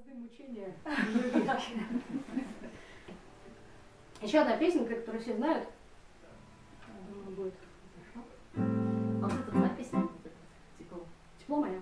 Бразды мучения. Еще одна песенка, которую все знают. Думаю, будет хорошо. А вот эта запись, тепло. Тепло мое.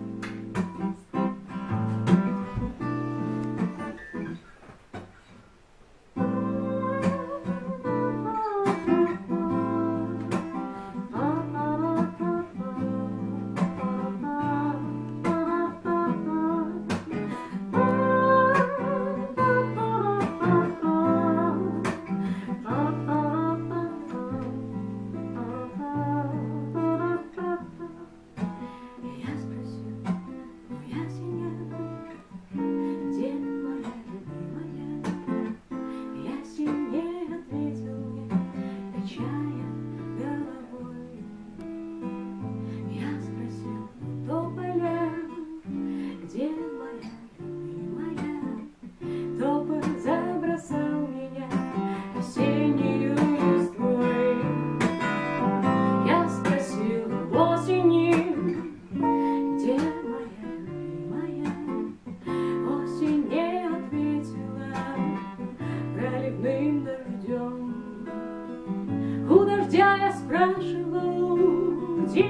У дождя я спрашивал, где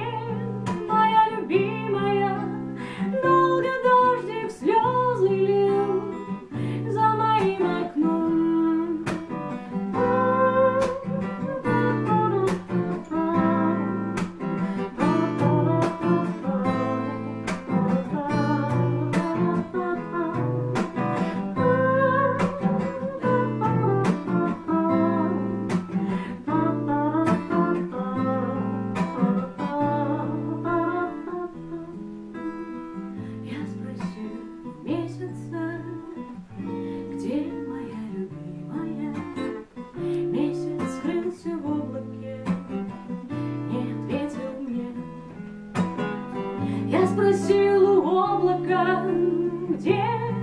моя любимая. Долго дождик слезы лил за моим окном. Я спросил у облака, где